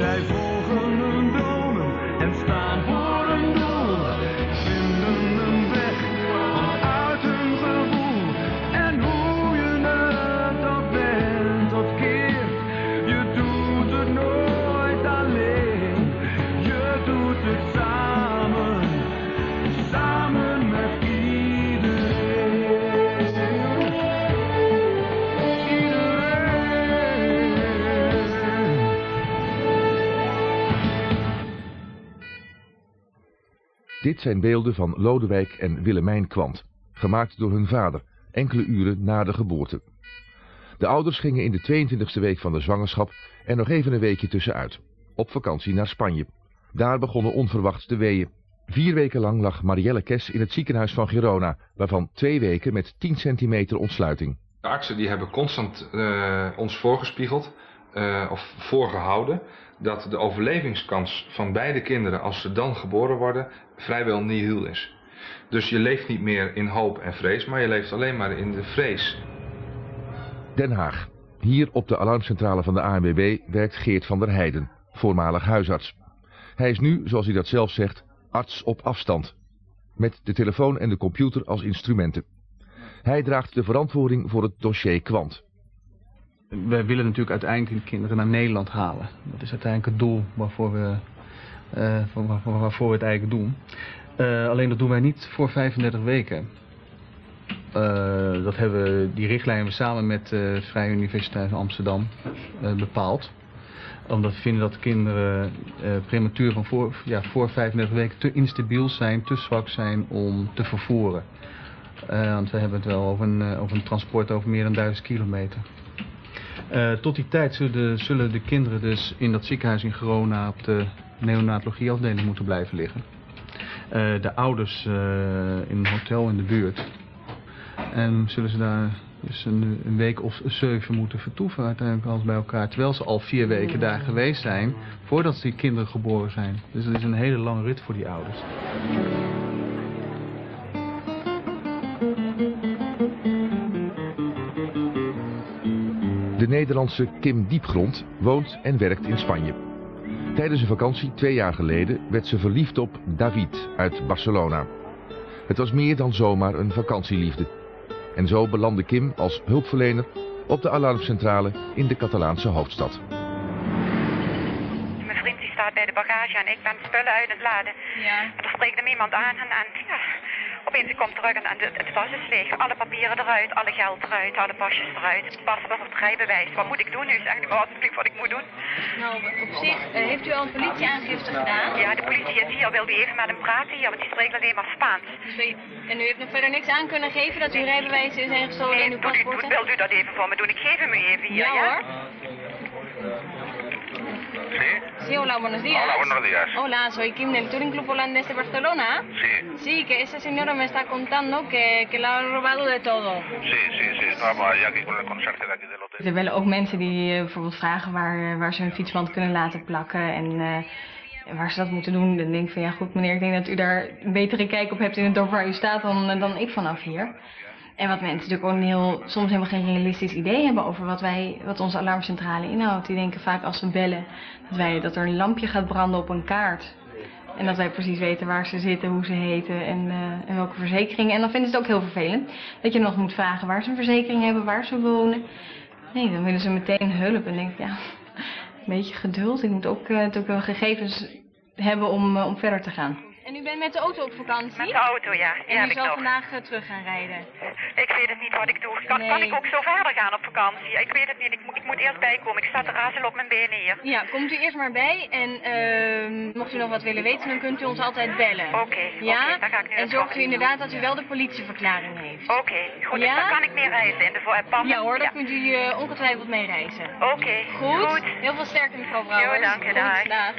Zij volgen hun dromen en staan voor een doel. Vinden een weg vanuit hun gevoel. En hoe je het ook bent of keert, je doet het nooit alleen. Je doet het samen, samen met iedereen. Dit zijn beelden van Lodewijk en Willemijn Kwant, gemaakt door hun vader, enkele uren na de geboorte. De ouders gingen in de 22e week van de zwangerschap en nog even een weekje tussenuit, op vakantie naar Spanje. Daar begonnen onverwachts de weeën. 4 weken lang lag Marielle Kes in het ziekenhuis van Girona, waarvan 2 weken met 10 centimeter ontsluiting. De artsen die hebben constant ons voorgespiegeld, of voorgehouden, dat de overlevingskans van beide kinderen als ze dan geboren worden vrijwel nihil is. Dus je leeft niet meer in hoop en vrees, maar je leeft alleen maar in de vrees. Den Haag. Hier op de alarmcentrale van de ANWB werkt Geert van der Heijden, voormalig huisarts. Hij is nu, zoals hij dat zelf zegt, arts op afstand, met de telefoon en de computer als instrumenten. Hij draagt de verantwoording voor het dossier Kwant. We willen natuurlijk uiteindelijk de kinderen naar Nederland halen. Dat is uiteindelijk het doel waarvoor we het eigenlijk doen. Alleen dat doen wij niet voor 35 weken. Dat hebben die richtlijnen we samen met de Vrije Universiteit van Amsterdam bepaald. Omdat we vinden dat kinderen prematuur van voor 35 weken te instabiel zijn, te zwak zijn om te vervoeren. Want we hebben het wel over een transport over meer dan 1000 kilometer. Tot die tijd zullen de kinderen dus in dat ziekenhuis in Girona op de neonatologieafdeling moeten blijven liggen. De ouders in een hotel in de buurt. En zullen ze daar dus een week of 7 moeten vertoeven uiteindelijk alles bij elkaar. Terwijl ze al 4 weken daar geweest zijn voordat die kinderen geboren zijn. Dus dat is een hele lange rit voor die ouders. De Nederlandse Kim Diepgrond woont en werkt in Spanje. Tijdens een vakantie 2 jaar geleden werd ze verliefd op David uit Barcelona. Het was meer dan zomaar een vakantieliefde. En zo belandde Kim als hulpverlener op de alarmcentrale in de Catalaanse hoofdstad. Mijn vriend die staat bij de bagage en ik ben spullen uit het laden. Ja. En er spreekt hem iemand aan en ja, opeens ik kom terug en het tas is leeg. Alle papieren eruit, alle geld eruit, alle pasjes eruit. Paspoort of rijbewijs. Wat moet ik doen nu? Zeg maar alsjeblieft wat ik moet doen. Nou, op zich, heeft u al een politieaangifte gedaan? Ja, de politie is hier. Wil u even met hem praten hier? Want die spreekt alleen maar Spaans. En u heeft nog verder niks aan kunnen geven dat uw rijbewijs is ingestolen en uw paspoort? Wil u dat even voor me doen? Ik geef hem u even hier, ja? Ja Hoor. Sí, hola, buenos días. Hola, buenos días. Hola, soy Kim del Touring Club Holandés de Barcelona. Sí. Sí, que esa señora me está contando que le han robado de todo. Sí. Estamos allá aquí con el conserje de aquí del hotel. Er bellen ook mensen die bijvoorbeeld vragen waar ze hun fietsband kunnen laten plakken en waar ze dat moeten doen. Dan denk ik van ja goed meneer, ik denk dat u daar een betere kijk op hebt in het dorp waar u staat dan ik vanaf hier. En wat mensen natuurlijk ook soms helemaal geen realistisch idee hebben over wat onze alarmcentrale inhoudt. Die denken vaak als we bellen dat er een lampje gaat branden op een kaart. En dat wij precies weten waar ze zitten, hoe ze heten en welke verzekering. En dan vinden ze het ook heel vervelend dat je nog moet vragen waar ze een verzekering hebben, waar ze wonen. Nee, dan willen ze meteen hulp en denk ik, ja, een beetje geduld. Ik moet ook natuurlijk wel gegevens hebben om verder te gaan. En u bent met de auto op vakantie? Met de auto, ja. En u zal vandaag terug gaan rijden? Ik weet het niet wat ik doe. Kan ik ook zo verder gaan op vakantie? Ik weet het niet. Ik moet eerst bijkomen. Ik sta te razelen op mijn benen hier. Ja, komt u eerst maar bij. En mocht u nog wat willen weten, dan kunt u ons altijd bellen. Oké, ja? Dan ga ik nu en zorgt u inderdaad dat u wel de politieverklaring heeft. Oké, goed. Ja? Dus dan kan ik mee reizen in de pas. Ja hoor, daar kunt u ongetwijfeld mee reizen. Oké, goed. Heel veel sterkte mevrouw Brouwers. Jo, dank je. Dag.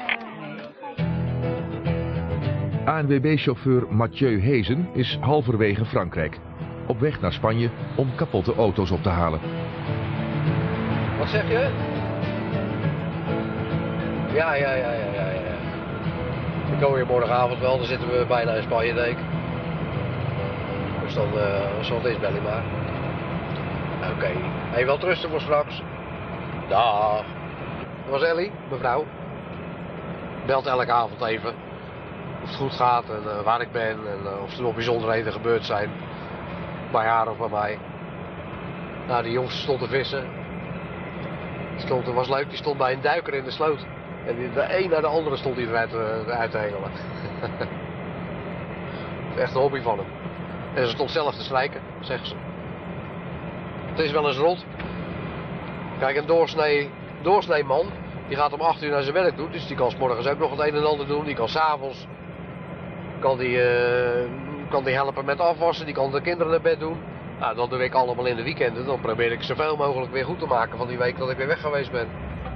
ANWB-chauffeur Mathieu Hezen is halverwege Frankrijk, op weg naar Spanje om kapotte auto's op te halen. Wat zeg je? Ja. Ik kom hier morgenavond wel, dan zitten we bijna in Spanje, denk ik. Dus dan zal het eens bellen maar. Oké. Hey, wel trusten voor straks. Dag. was Ellie, mevrouw. Belt elke avond even of het goed gaat en waar ik ben en of er nog bijzonderheden gebeurd zijn. Bij haar of bij mij. Nou, die jongens stonden te vissen. Dat was leuk, die stond bij een duiker in de sloot. En de een naar de andere stond hij eruit te hengelen. Dat is echt een hobby van hem. En ze stond zelf te strijken, zeggen ze. Het is wel eens rot. Kijk, een doorsnee man, die gaat om 8 uur naar zijn werk toe. Dus die kan 's morgens ook nog het een en ander doen. Die kan 's avonds kan die helpen met afwassen. Die kan de kinderen naar bed doen. Nou, dat doe ik allemaal in de weekenden. Dan probeer ik zoveel mogelijk weer goed te maken van die week dat ik weer weg geweest ben.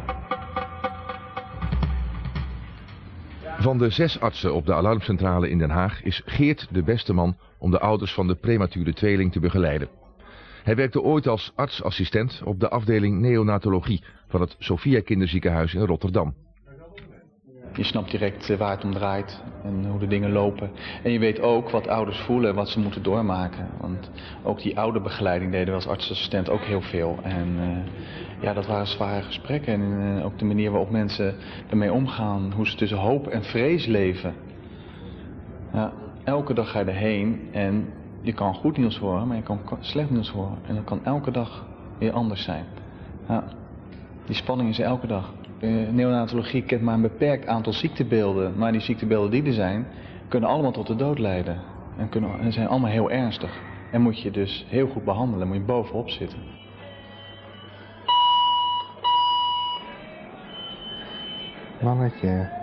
Van de 6 artsen op de alarmcentrale in Den Haag is Geert de beste man om de ouders van de premature tweeling te begeleiden. Hij werkte ooit als artsassistent op de afdeling neonatologie van het Sophia Kinderziekenhuis in Rotterdam. Je snapt direct waar het om draait en hoe de dingen lopen. En je weet ook wat ouders voelen en wat ze moeten doormaken. Want ook die ouderbegeleiding deden we als artsassistent ook heel veel. En ja, dat waren zware gesprekken. En ook de manier waarop mensen ermee omgaan. Hoe ze tussen hoop en vrees leven. Ja, elke dag ga je erheen en je kan goed nieuws horen, maar je kan slecht nieuws horen. En dat kan elke dag weer anders zijn. Ja, die spanning is er elke dag. Neonatologie kent maar een beperkt aantal ziektebeelden. Maar die ziektebeelden die er zijn, kunnen allemaal tot de dood leiden. En zijn allemaal heel ernstig. En moet je dus heel goed behandelen, moet je bovenop zitten. Mannetje.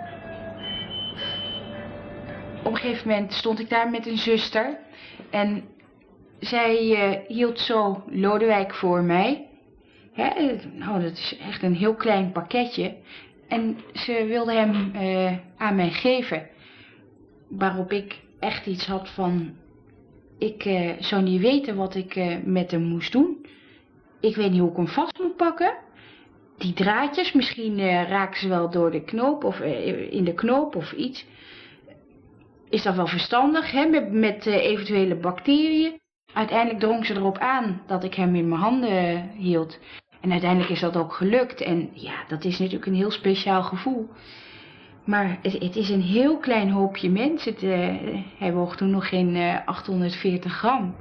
Op een gegeven moment stond ik daar met een zuster. En zij hield zo Lodewijk voor mij. Hè, nou, dat is echt een heel klein pakketje. En ze wilde hem aan mij geven. Waarop ik echt iets had van... Ik zou niet weten wat ik met hem moest doen. Ik weet niet hoe ik hem vast moet pakken. Die draadjes, misschien raken ze wel door de knoop of in de knoop of iets. Is dat wel verstandig, hè, met eventuele bacteriën? Uiteindelijk drong ze erop aan dat ik hem in mijn handen hield. En uiteindelijk is dat ook gelukt. En ja, dat is natuurlijk een heel speciaal gevoel. Maar het is een heel klein hoopje mens. Hij woog toen nog geen 840 gram.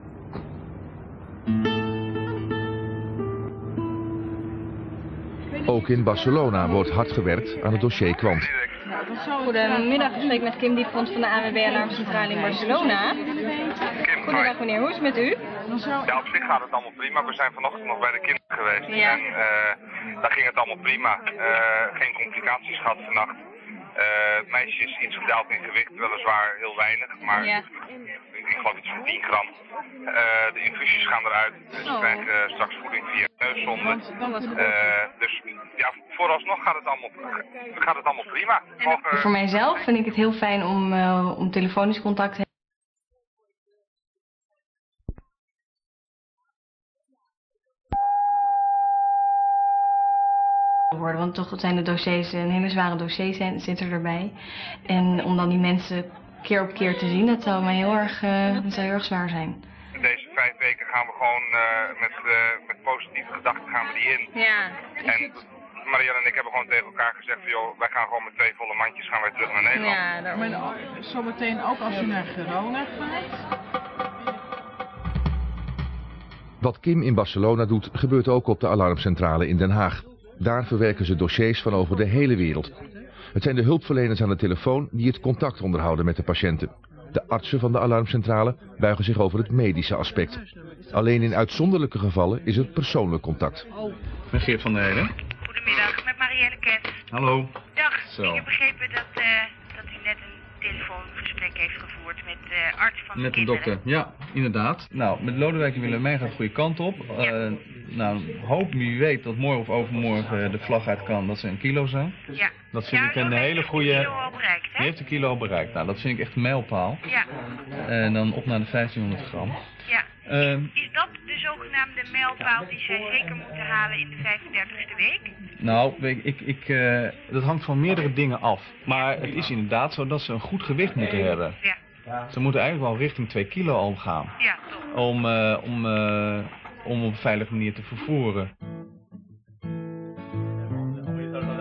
Ook in Barcelona wordt hard gewerkt aan het dossier Kwant. Goedemiddag, ik spreek met Kim Diepgrond van de ANWB Alarmcentrale in Barcelona. Goedendag meneer, hoe is het met u? Ja, op zich gaat het allemaal prima. We zijn vanochtend nog bij de kinderen geweest Ja. en daar ging het allemaal prima. Geen complicaties gehad vannacht. Het meisje is iets gedaald in gewicht, weliswaar heel weinig, maar Ja. ik geloof iets van 10 gram. De infusies gaan eruit, dus ze krijgen straks voeding via neuszonden. Dus ja, vooralsnog gaat het allemaal prima. Voor mijzelf vind ik het heel fijn om telefonisch contact te hebben. Want toch zijn de dossiers, een hele zware dossier zitten erbij. En om dan die mensen keer op keer te zien, dat zou mij heel erg zwaar zijn. Deze 5 weken gaan we gewoon met positieve gedachten gaan we die in. Ja. En Marianne en ik hebben gewoon tegen elkaar gezegd van, joh, wij gaan gewoon met 2 volle mandjes gaan wij terug naar Nederland. Ja, maar zometeen ook als u naar Girona gaat? Wat Kim in Barcelona doet, gebeurt ook op de alarmcentrale in Den Haag. Daar verwerken ze dossiers van over de hele wereld. Het zijn de hulpverleners aan de telefoon die het contact onderhouden met de patiënten. De artsen van de alarmcentrale buigen zich over het medische aspect. Alleen in uitzonderlijke gevallen is er persoonlijk contact. Met Geert van der Heden. Goedemiddag, met Marielle Kent. Hallo. Dag, Zo. ik heb begrepen dat u net een telefoongesprek heeft gevoerd met de arts van de Met de kinderen. dokter, ja, inderdaad. Nou, met Lodewijk en Willemijn gaat de goede kant op. Nou, hoop wie weet dat morgen of overmorgen de vlag uit kan dat ze 1 kilo zijn. Ja. Dat vind ik een hele goede... Die kilo al bereikt, hè? Die heeft de kilo al bereikt. Nou, dat vind ik echt een mijlpaal. Ja. En dan op naar de 1500 gram. Ja. Is dat de zogenaamde mijlpaal die zij zeker moeten halen in de 35e week? Nou, dat hangt van meerdere dingen af. Maar het is inderdaad zo dat ze een goed gewicht moeten hebben. Ja. Ze moeten eigenlijk wel richting 2 kilo al gaan. Ja, toch. Om op een veilige manier te vervoeren.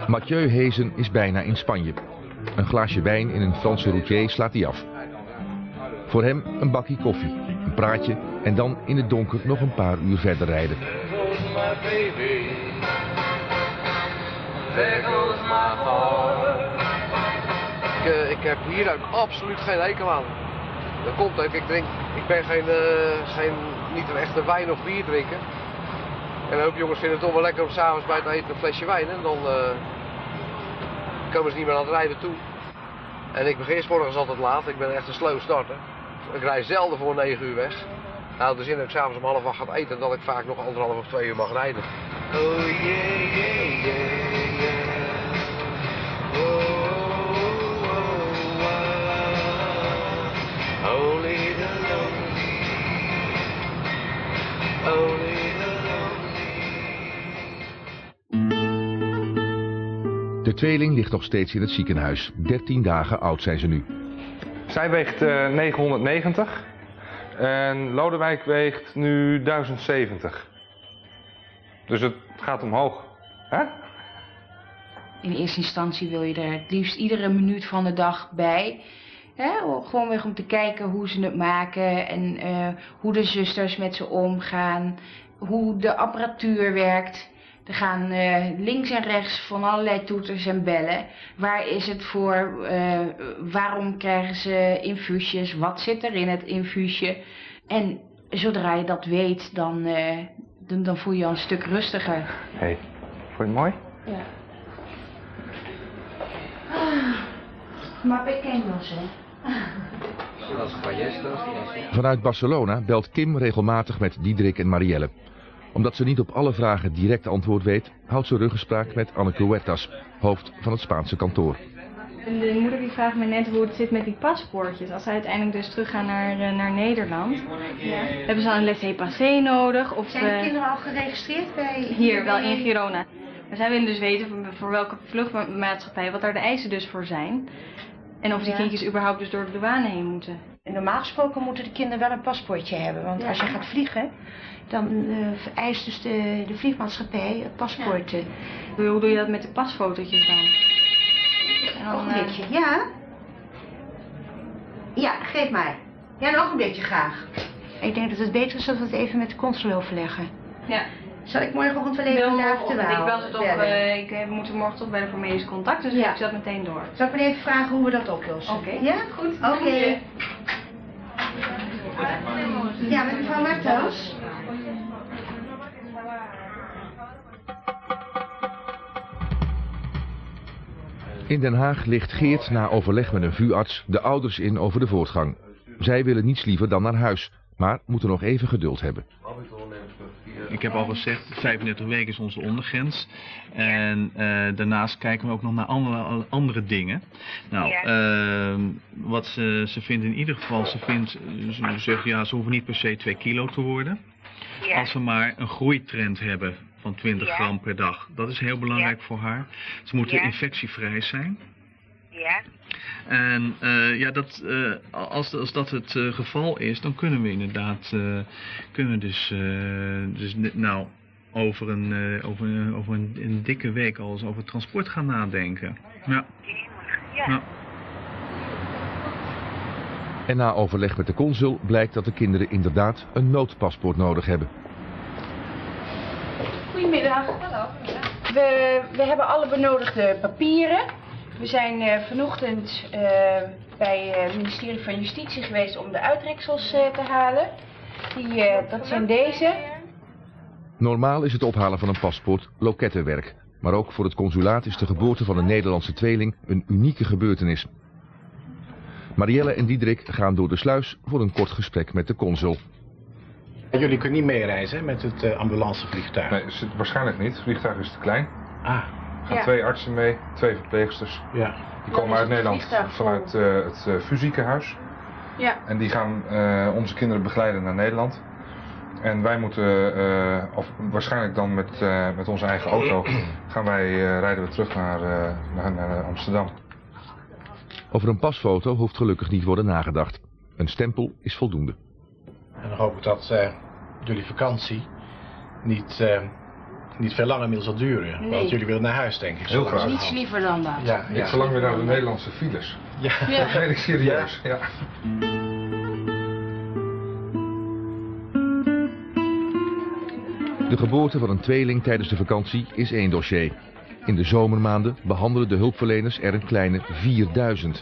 Mathieu Hezen is bijna in Spanje. Een glaasje wijn in een Franse routier slaat hij af. Voor hem een bakje koffie, een praatje en dan in het donker nog een paar uur verder rijden. Ik heb hier ook absoluut geen hekel aan. Dat komt ook, ik ben niet een echte wijn- of bier drinker. En een hoop jongens vinden het toch wel lekker om s'avonds bij het eten een flesje wijn. En dan komen ze niet meer aan het rijden toe. En ik begin 's morgens altijd laat, ik ben echt een slow starter. Ik rijd zelden voor 9 uur weg. Nou, de zin dat ik s'avonds om 7:30 ga eten en dat ik vaak nog 1,5 of 2 uur mag rijden. Oh yeah, yeah, yeah, yeah. Oh, oh, oh. Only the lonely. Only the lonely. De tweeling ligt nog steeds in het ziekenhuis. 13 dagen oud zijn ze nu. Zij weegt 990 en Lodewijk weegt nu 1070. Dus het gaat omhoog. Hè? In eerste instantie wil je er het liefst iedere minuut van de dag bij. Hè? Gewoon weer om te kijken hoe ze het maken en hoe de zusters met ze omgaan. Hoe de apparatuur werkt. Er gaan links en rechts van allerlei toeters en bellen. Waar is het voor? Waarom krijgen ze infuusjes? Wat zit er in het infuusje? En zodra je dat weet, dan voel je je een stuk rustiger. Hey, vond je het mooi? Ja. Maar pequeños, hè? Vanuit Barcelona belt Kim regelmatig met Diederik en Marielle. Omdat ze niet op alle vragen direct antwoord weet, houdt ze ruggespraak met Anneke Huertas, hoofd van het Spaanse kantoor. De moeder die vraagt me net hoe het zit met die paspoortjes. Als ze uiteindelijk dus teruggaan naar Nederland, hebben ze dan een laissez-passer nodig? Of, Zijn de kinderen al geregistreerd bij... Hier, wel in Girona. Maar zij willen dus weten voor welke vluchtmaatschappij, wat daar de eisen dus voor zijn. En of die kindjes überhaupt dus door de douane heen moeten. En normaal gesproken moeten de kinderen wel een paspoortje hebben. Want als je gaat vliegen, dan vereist dus de vliegmaatschappij het paspoort. Hoe doe je dat met de pasfotootjes dan? Een ogenblikje, ja? Ja, geef mij. Ja, een ogenblikje graag. Ik denk dat het beter is dat we het even met de consul overleggen. Ja. Zal ik morgenochtend wel even naar de Ik bel ze toch, ik moet morgen toch bellen voor medisch contact, dus ik zet meteen door. Zal ik me even vragen hoe we dat oplossen? Oké. Ja? Goed. Oké. Ja, met mevrouw Martels. In Den Haag ligt Geert na overleg met een vuurarts de ouders in over de voortgang. Zij willen niets liever dan naar huis, maar moeten nog even geduld hebben. Ik heb al gezegd, 35 weken is onze ondergrens. En daarnaast kijken we ook nog naar andere dingen. Nou, wat ze vindt in ieder geval, ze zegt ja, ze hoeven niet per se 2 kilo te worden. Ja. Als ze maar een groeitrend hebben van 20 gram per dag. Dat is heel belangrijk voor haar. Ze moeten infectievrij zijn. Ja. En als dat het geval is, dan kunnen we inderdaad over een dikke week al eens over transport gaan nadenken. Ja. Ja. En na overleg met de consul blijkt dat de kinderen inderdaad een noodpaspoort nodig hebben. Goedemiddag. Hallo. We hebben alle benodigde papieren. We zijn vanochtend bij het ministerie van Justitie geweest om de uittreksels te halen. Dat zijn deze. Normaal is het ophalen van een paspoort lokettenwerk. Maar ook voor het consulaat is de geboorte van een Nederlandse tweeling een unieke gebeurtenis. Marielle en Diederik gaan door de sluis voor een kort gesprek met de consul. Jullie kunnen niet meereizen met het ambulancevliegtuig? Nee, waarschijnlijk niet. Het vliegtuig is te klein. Ah. Er gaan 2 artsen mee, 2 verpleegsters. Ja. Die komen uit Nederland vanuit het VU-ziekenhuis. Ja. En die gaan onze kinderen begeleiden naar Nederland. En wij moeten, waarschijnlijk dan met onze eigen auto, rijden we terug naar Amsterdam. Over een pasfoto hoeft gelukkig niet worden nagedacht. Een stempel is voldoende. En dan hoop ik dat jullie vakantie niet niet veel langer meer zal duren. Nee. Want jullie willen naar huis, denk ik. Heel graag. Niets liever dan dat. Ja, Ik verlang weer naar de Nederlandse files. Ja. Dat meen ik serieus. Ja. De geboorte van een tweeling tijdens de vakantie is één dossier. In de zomermaanden behandelen de hulpverleners er een kleine 4000.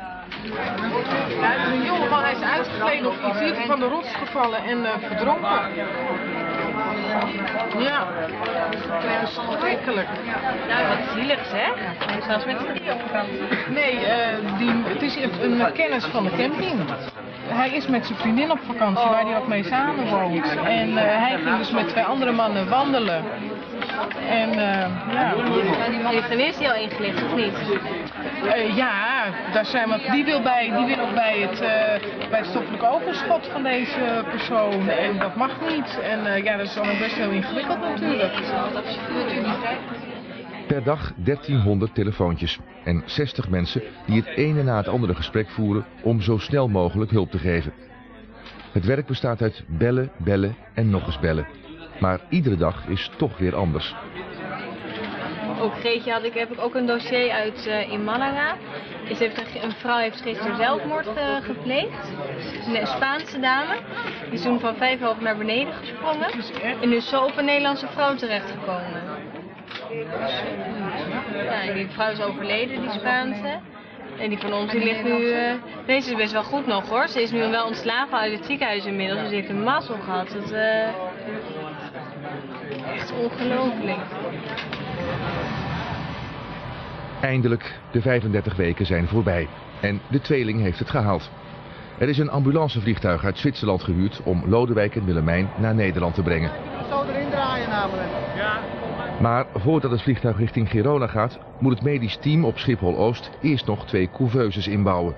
Ja, een jongeman is uitgegleden of rivier van de rots gevallen en verdronken. Ja, dat is verschrikkelijk. Nou, wat zielig zeg. Hij is zelfs met z'n drieën op vakantie. Nee, het is een kennis van de camping. Hij is met zijn vriendin op vakantie waar hij ook mee samenwoont. En hij ging dus met 2 andere mannen wandelen. En ja. Maar die vriendin is die al ingelicht, of niet? Ja, daar zijn we. Die wil ook bij het stoffelijk overschot van deze persoon. En dat mag niet. En ja, dat is allemaal best heel ingewikkeld natuurlijk. Per dag 1300 telefoontjes en 60 mensen die het ene na het andere gesprek voeren om zo snel mogelijk hulp te geven. Het werk bestaat uit bellen, bellen en nog eens bellen. Maar iedere dag is toch weer anders. Ook Greetje heb ik ook een dossier uit in Malaga. Een vrouw heeft gisteren zelfmoord gepleegd. Een Spaanse dame. Die is toen van 5 hoog naar beneden gesprongen. En is zo op een Nederlandse vrouw terechtgekomen. Ja, die vrouw is overleden, die Spaanse. En die van ons die ligt nu... Deze is best wel goed nog hoor. Ze is nu wel ontslagen uit het ziekenhuis inmiddels. Dus ze heeft een mazzel gehad. Dat, echt ongelooflijk. Eindelijk, de 35 weken zijn voorbij. En de tweeling heeft het gehaald. Er is een ambulancevliegtuig uit Zwitserland gehuurd om Lodewijk en Willemijn naar Nederland te brengen. Zo erin draaien namelijk. Ja. Maar voordat het vliegtuig richting Girona gaat, moet het medisch team op Schiphol-Oost eerst nog 2 couveuses inbouwen.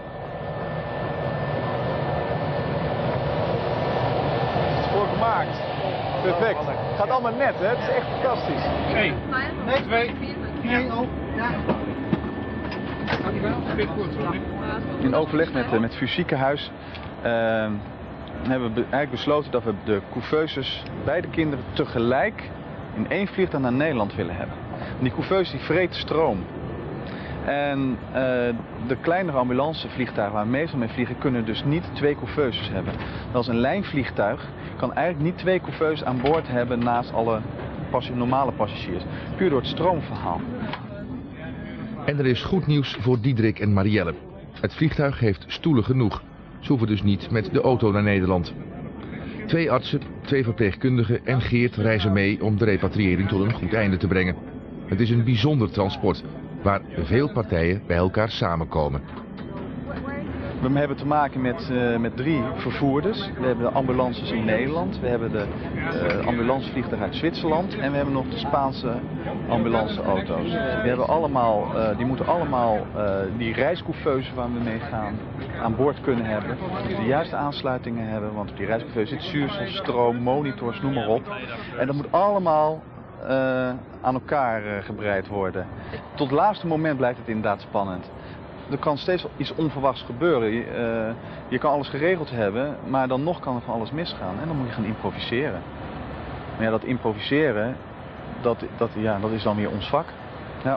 Het is voor gemaakt. Perfect. Gaat allemaal net, hè? Het is echt fantastisch. 1, 2, 1, oh. In overleg met het VU Ziekenhuis hebben we eigenlijk besloten dat we de couveuses, beide kinderen tegelijk in 1 vliegtuig naar Nederland willen hebben. Die couveuse die vreet stroom. En de kleinere ambulancevliegtuigen waar we meestal mee vliegen kunnen dus niet 2 couveuses hebben. Dat is een lijnvliegtuig, kan eigenlijk niet 2 couveuses aan boord hebben naast alle normale passagiers. Puur door het stroomverhaal. En er is goed nieuws voor Diederik en Marielle. Het vliegtuig heeft stoelen genoeg. Ze hoeven dus niet met de auto naar Nederland. 2 artsen, 2 verpleegkundigen en Geert reizen mee om de repatriëring tot een goed einde te brengen. Het is een bijzonder transport, waar veel partijen bij elkaar samenkomen. We hebben te maken met 3 vervoerders. We hebben de ambulances in Nederland, we hebben de ambulancevliegtuig uit Zwitserland en we hebben nog de Spaanse ambulanceauto's. Die moeten allemaal die reiscouveuse waar we mee gaan aan boord kunnen hebben. De juiste aansluitingen hebben, want op die reiscouveuse zit zuurstof, stroom, monitors, noem maar op. En dat moet allemaal aan elkaar gebreid worden. Tot het laatste moment blijft het inderdaad spannend. Er kan steeds iets onverwachts gebeuren. Je kan alles geregeld hebben, maar dan nog kan er van alles misgaan. En dan moet je gaan improviseren. Maar ja, dat improviseren, dat is dan weer ons vak. Ja.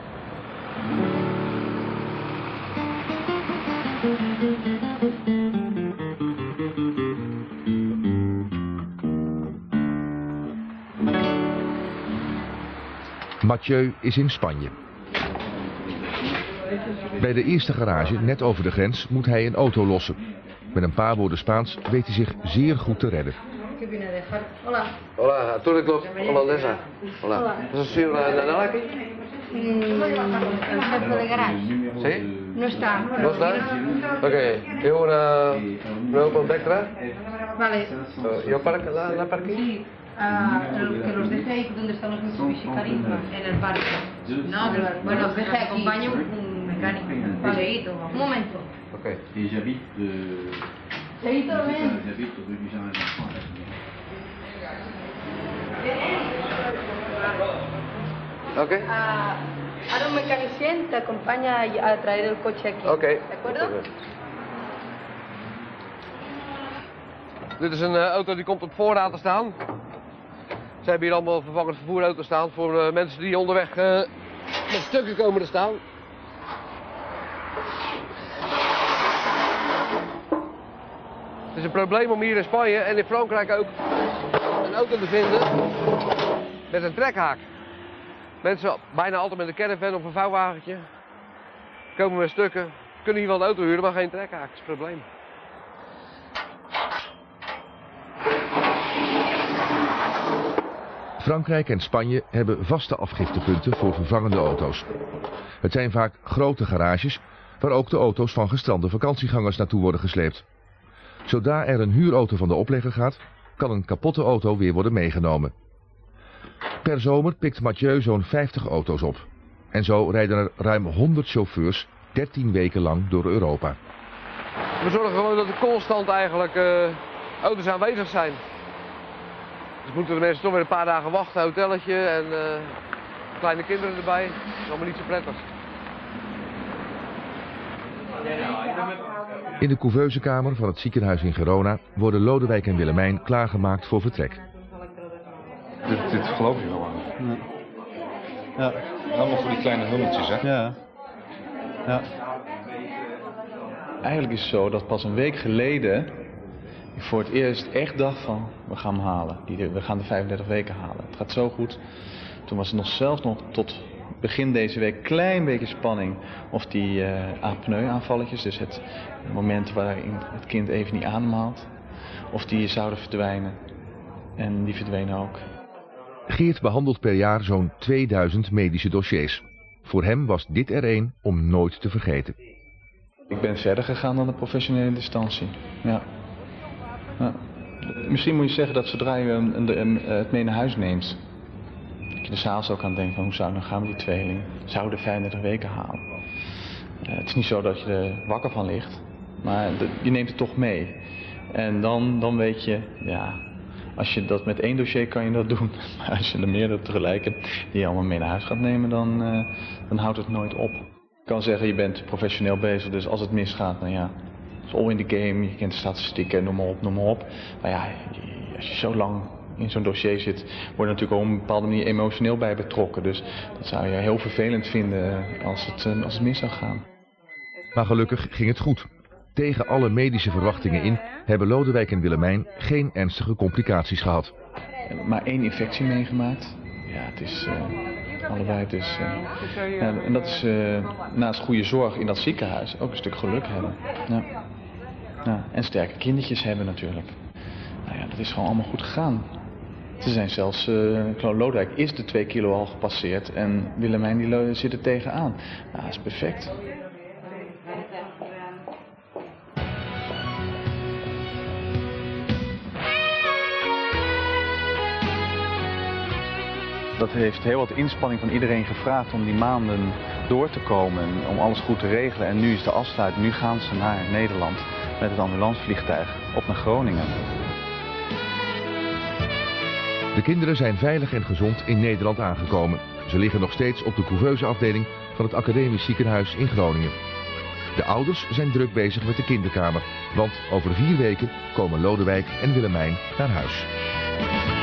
Mathieu is in Spanje. Bij de eerste garage, net over de grens, moet hij een auto lossen. Met een paar woorden Spaans weet hij zich zeer goed te redden. Hola. Hola, tú eres holandesa. Hola. ¿Has sido una nana aquí? El jefe de garage. ¿Sí? No está. ¿No está? Ok. ¿Tengo una Opel Vectra? Vale. ¿Yo la parque? Que los deje ahí donde están los Mitsubishi Carisma, en el parque. No, bueno, los deje, acompañe un mecánico. Vale, un momento. Ok. Sí, todo bien. Ok. Ahora un mecanicien te acompaña a traer el coche aquí. Ok. ¿De acuerdo? Dit is een auto die komt op voorraad te staan. Ze hebben hier allemaal vervangend vervoerauto's staan voor mensen die onderweg met stukken komen te staan. Het is een probleem om hier in Spanje en in Frankrijk ook een auto te vinden met een trekhaak. Mensen bijna altijd met een caravan of een vouwwagentje komen met stukken. Kunnen hier wel een auto huren, maar geen trekhaak. Dat is het probleem. Frankrijk en Spanje hebben vaste afgiftepunten voor vervangende auto's. Het zijn vaak grote garages waar ook de auto's van gestrande vakantiegangers naartoe worden gesleept. Zodra er een huurauto van de oplegger gaat, kan een kapotte auto weer worden meegenomen. Per zomer pikt Mathieu zo'n 50 auto's op. En zo rijden er ruim 100 chauffeurs 13 weken lang door Europa. We zorgen gewoon dat er constant eigenlijk auto's aanwezig zijn. Dus moeten de mensen toch weer een paar dagen wachten, hotelletje en kleine kinderen erbij. Dat is allemaal niet zo prettig. In de couveusekamer van het ziekenhuis in Gerona worden Lodewijk en Willemijn klaargemaakt voor vertrek. Dit geloof je gewoon. Ja. Ja. Allemaal voor die kleine hummeltjes, hè? Ja. Ja. Eigenlijk is het zo dat pas een week geleden ik voor het eerst echt dacht van, we gaan hem halen. We gaan de 35 weken halen. Het gaat zo goed. Toen was het zelfs nog tot begin deze week een klein beetje spanning of die apneu-aanvalletjes, dus het moment waarin het kind even niet ademhaalt, of die zouden verdwijnen. En die verdwenen ook. Geert behandelt per jaar zo'n 2000 medische dossiers. Voor hem was dit er één om nooit te vergeten. Ik ben verder gegaan dan de professionele distantie. Ja. Ja. Misschien moet je zeggen dat zodra je het mee naar huis neemt, dat je de zaal ook aan denkt van hoe zou het nou gaan met die tweeling. Zou de 35 weken halen. Het is niet zo dat je er wakker van ligt, maar je neemt het toch mee. En dan weet je, ja, als je dat met één dossier kan je dat doen. Maar als je er meerdere tegelijk hebt die je allemaal mee naar huis gaat nemen, dan houdt het nooit op. Ik kan zeggen, je bent professioneel bezig, dus als het misgaat, nou ja, het is all in the game, je kent de statistieken, noem maar op. Maar ja, als je zo lang in zo'n dossier zit, word je natuurlijk op een bepaalde manier emotioneel bij betrokken. Dus dat zou je heel vervelend vinden als het mis zou gaan. Maar gelukkig ging het goed. Tegen alle medische verwachtingen in hebben Lodewijk en Willemijn geen ernstige complicaties gehad. Maar 1 infectie meegemaakt. Ja, het is allebei dus. En dat is naast goede zorg in dat ziekenhuis ook een stuk geluk hebben. Ja. Ja, en sterke kindertjes hebben natuurlijk. Nou ja, dat is gewoon allemaal goed gegaan. Ze zijn zelfs, Lodewijk is de 2 kilo al gepasseerd en Willemijn die zit er tegenaan. Nou, dat is perfect. Dat heeft heel wat inspanning van iedereen gevraagd om die maanden door te komen, om alles goed te regelen. En nu is de afsluiting, nu gaan ze naar Nederland met het ambulancevliegtuig op naar Groningen. De kinderen zijn veilig en gezond in Nederland aangekomen. Ze liggen nog steeds op de couveuseafdeling van het Academisch Ziekenhuis in Groningen. De ouders zijn druk bezig met de kinderkamer, want over 4 weken komen Lodewijk en Willemijn naar huis.